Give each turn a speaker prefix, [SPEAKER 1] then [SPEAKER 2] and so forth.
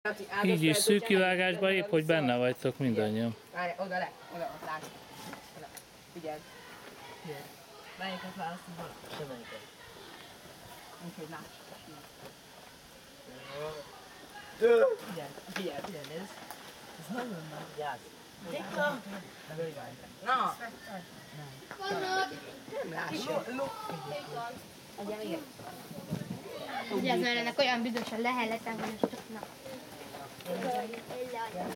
[SPEAKER 1] Így is szűk kivágásban épp, hogy benne vagytok mindannyian.
[SPEAKER 2] Várj, oda le, oda, lásd. Oda. Figyeld. Figyeld. Melyiket választod volna?
[SPEAKER 3] Semmelyiket.
[SPEAKER 2] Úgyhogy láss. Figyeld, nézd. Ez nagyon nagy.
[SPEAKER 3] Gyász.
[SPEAKER 2] Dikta! Na! Nem lássuk. Adjál még egy.
[SPEAKER 4] Ugye ez ennek olyan büdös a leheletem, hogy ez csak na.